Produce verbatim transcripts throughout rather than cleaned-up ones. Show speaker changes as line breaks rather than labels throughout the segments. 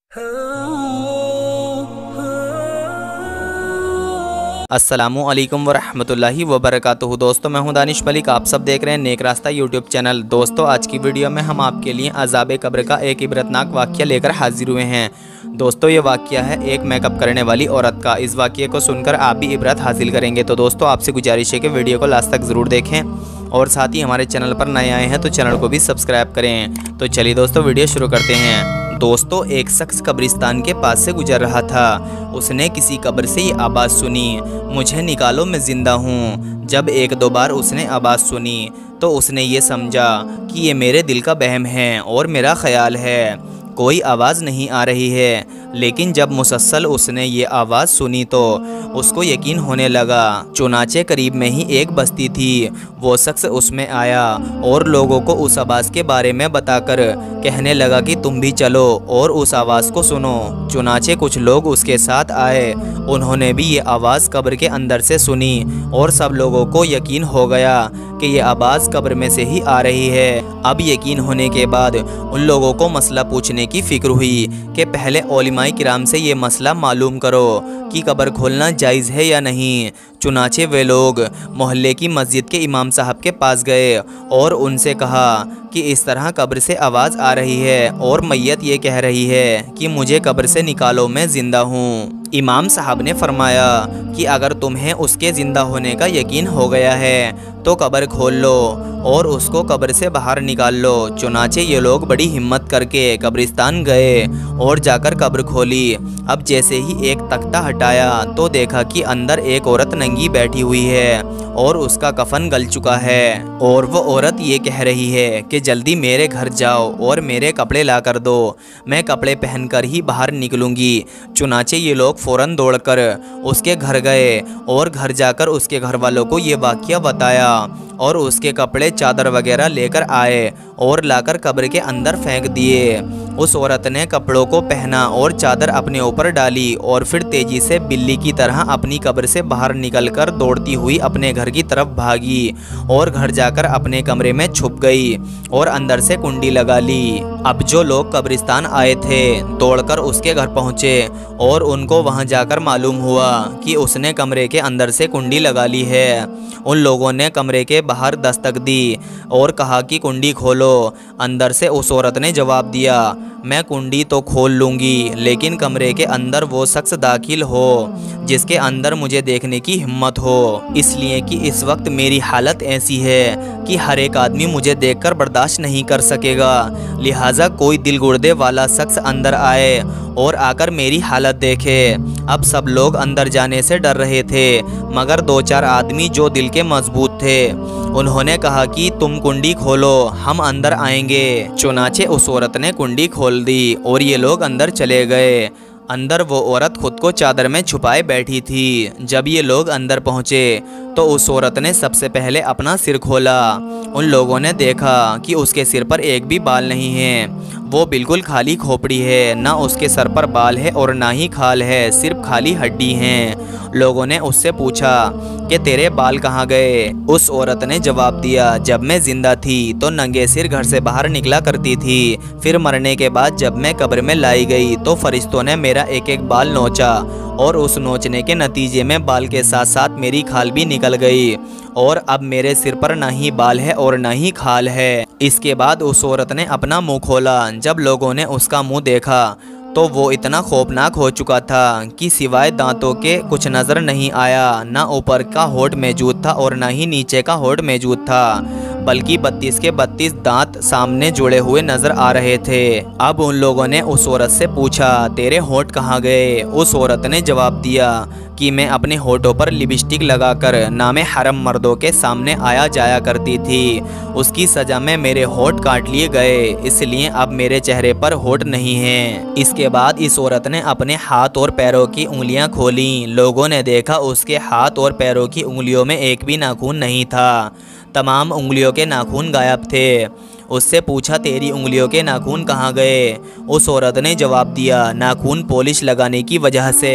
अस्सलामु अलैकुम वरहमतुल्लाहि वबरकातुहू। दोस्तों मैं हूं दानिश मलिक, आप सब देख रहे हैं नेक रास्ता यूट्यूब चैनल। दोस्तों आज की वीडियो में हम आपके लिए अज़ाब कब्र का एक इबरतनाक वाक़या लेकर हाजिर हुए हैं। दोस्तों ये वाक़या है एक मेकअप करने वाली औरत का। इस वाक़ये को सुनकर आप भी इबरत हासिल करेंगे। तो दोस्तों आपसे गुजारिश है कि वीडियो को लास्ट तक ज़रूर देखें और साथ ही हमारे चैनल पर नए आए हैं तो चैनल को भी सब्सक्राइब करें। तो चलिए दोस्तों वीडियो शुरू करते हैं। दोस्तों एक शख्स कब्रिस्तान के पास से गुजर रहा था। उसने किसी कब्र से ये आवाज़ सुनी, मुझे निकालो मैं ज़िंदा हूँ। जब एक दो बार उसने आवाज़ सुनी तो उसने ये समझा कि ये मेरे दिल का वहम है और मेरा ख्याल है, कोई आवाज़ नहीं आ रही है। लेकिन जब मुसलसल उसने ये आवाज़ सुनी तो उसको यकीन होने लगा। चुनाचे करीब में ही एक बस्ती थी। वो शख्स उसमें आया और लोगों को उस आवाज़ के बारे में बताकर कहने लगा कि तुम भी चलो और उस आवाज़ को सुनो। चुनाचे कुछ लोग उसके साथ आए। उन्होंने भी ये आवाज़ कब्र के अंदर से सुनी और सब लोगों को यकीन हो गया कि ये आवाज़ कब्र में से ही आ रही है। अब यकीन होने के बाद उन लोगों को मसला पूछने की फ़िक्र हुई कि पहले उलमाए किराम से ये मसला मालूम करो कि कब्र खोलना जायज़ है या नहीं। चुनाचे वे लोग मोहल्ले की मस्जिद के इमाम साहब के पास गए और उनसे कहा कि इस तरह कब्र से आवाज़ आ रही है और मैयत ये कह रही है कि मुझे कब्र से निकालो मैं ज़िंदा हूँ। इमाम साहब ने फरमाया कि अगर तुम्हें उसके ज़िंदा होने का यकीन हो गया है तो कब्र खोल लो और उसको कब्र से बाहर निकाल लो। चुनाचे ये लोग बड़ी हिम्मत करके कब्रिस्तान गए और जाकर कब्र खोली। अब जैसे ही एक तख्ता हटाया तो देखा कि अंदर एक औरत नंगी बैठी हुई है और उसका कफन गल चुका है और वो औरत ये कह रही है कि जल्दी मेरे घर जाओ और मेरे कपड़े ला कर दो, मैं कपड़े पहनकर ही बाहर निकलूँगी। चुनाचे ये लोग फ़ौरन दौड़कर उसके घर गए और घर जाकर उसके घर वालों को ये वाक़या बताया और उसके कपड़े चादर वगैरह लेकर आए और लाकर कब्र के अंदर फेंक दिए। उस औरत ने कपड़ों को पहना और चादर अपने ऊपर डाली और फिर तेज़ी से बिल्ली की तरह अपनी कब्र से बाहर निकलकर दौड़ती हुई अपने घर की तरफ भागी और घर जाकर अपने कमरे में छुप गई और अंदर से कुंडी लगा ली। अब जो लोग कब्रिस्तान आए थे दौड़कर उसके घर पहुँचे और उनको वहाँ जाकर मालूम हुआ कि उसने कमरे के अंदर से कुंडी लगा ली है। उन लोगों ने कमरे के बाहर दस्तक दी और कहा कि कुंडी खोलो। अंदर से उस औरत ने जवाब दिया, मैं कुंडी तो खोल लूँगी लेकिन कमरे के अंदर वो शख्स दाखिल हो जिसके अंदर मुझे देखने की हिम्मत हो, इसलिए कि इस वक्त मेरी हालत ऐसी है कि हर एक आदमी मुझे देखकर बर्दाश्त नहीं कर सकेगा। लिहाजा कोई दिल गुर्दे वाला शख्स अंदर आए और आकर मेरी हालत देखे। अब सब लोग अंदर जाने से डर रहे थे मगर दो चार आदमी जो दिल के मजबूत थे उन्होंने कहा कि तुम कुंडी खोलो, हम अंदर आएंगे। चुनाचे उस औरत ने कुंडी खोल दी और ये लोग अंदर चले गए। अंदर वो औरत खुद को चादर में छुपाए बैठी थी। जब ये लोग अंदर पहुँचे तो उस औरत ने सबसे पहले अपना सिर खोला। उन लोगों ने देखा कि उसके सिर पर एक भी बाल नहीं है, वो बिल्कुल खाली खोपड़ी है, ना उसके सर पर बाल है और ना ही खाल है, सिर्फ खाली हड्डी हैं। लोगों ने उससे पूछा कि तेरे बाल कहाँ गए? उस औरत ने जवाब दिया, जब मैं ज़िंदा थी तो नंगे सिर घर से बाहर निकला करती थी, फिर मरने के बाद जब मैं कब्र में लाई गई तो फरिश्तों ने मेरा एक एक बाल नोचा और उस नोचने के नतीजे में बाल के साथ साथ मेरी खाल भी निकल गई और अब मेरे सिर पर ना ही बाल है और ना ही खाल है। इसके बाद उस औरत ने अपना मुंह खोला। जब लोगों ने उसका मुंह देखा तो वो इतना खौफनाक हो चुका था कि सिवाय दांतों के कुछ नज़र नहीं आया। ना ऊपर का होंठ मौजूद था और ना ही नीचे का होंठ मौजूद था, बल्कि बत्तीस के बत्तीस दांत सामने जुड़े हुए नजर आ रहे थे। अब उन लोगों ने उस औरत से पूछा, तेरे होंठ कहाँ गए? उस औरत ने जवाब दिया कि मैं अपने होठों पर लिपस्टिक लगाकर नामे हरम मर्दों के सामने आया जाया करती थी। उसकी सज़ा में मेरे होठ काट लिए गए, इसलिए अब मेरे चेहरे पर होठ नहीं हैं। इसके बाद इस औरत ने अपने हाथ और पैरों की उंगलियां खोलीं। लोगों ने देखा उसके हाथ और पैरों की उंगलियों में एक भी नाखून नहीं था, तमाम उंगलियों के नाखून गायब थे। उससे पूछा, तेरी उंगलियों के नाखून कहाँ गए? उस औरत ने जवाब दिया, नाखून पॉलिश लगाने की वजह से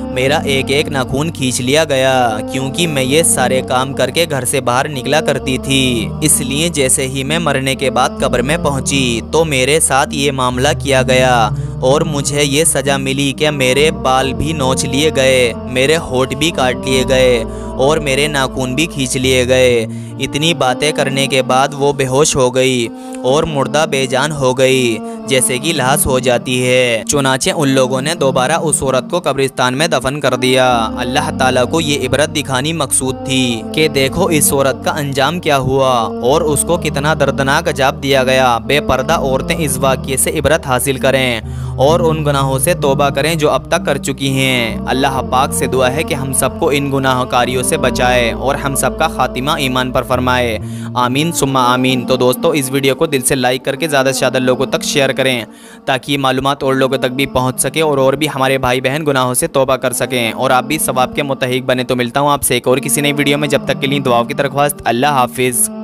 मेरा एक एक नाखून खींच लिया गया, क्योंकि मैं ये सारे काम करके घर से बाहर निकला करती थी। इसलिए जैसे ही मैं मरने के बाद कब्र में पहुंची तो मेरे साथ ये मामला किया गया और मुझे ये सज़ा मिली कि मेरे बाल भी नोच लिए गए, मेरे होठ भी काट लिए गए और मेरे नाखून भी खींच लिए गए। इतनी बातें करने के बाद वो बेहोश हो गई और मुर्दा बेजान हो गई, जैसे कि लाश हो जाती है। चुनाचे उन लोगों ने दोबारा उस औरत को कब्रिस्तान में दफन कर दिया। अल्लाह ताला को ये इबरत दिखानी मकसूद थी कि देखो इस औरत का अंजाम क्या हुआ और उसको कितना दर्दनाक अजाब दिया गया। बेपर्दा औरतें इस वाक़ये से इबरत हासिल करें और उन गुनाहों से तौबा करें जो अब तक कर चुकी हैं। अल्लाह पाक से दुआ है कि हम सबको इन गुनाहकारियों से बचाए और हम सबका खातिमा ईमान पर फरमाए। आमीन सुम्मा आमीन। तो दोस्तों इस वीडियो को दिल से लाइक करके ज़्यादा से ज़्यादा लोगों तक शेयर करें ताकि मालूमात और लोगों तक भी पहुँच सके और और भी हमारे भाई बहन गुनाहों से तौबा कर सकें और आप भी सवाब के मुतहिक बने। तो मिलता हूँ आपसे एक और किसी नई वीडियो में, जब तक के लिए दुआओं की दरख्वास्त। अल्लाह हाफिज़।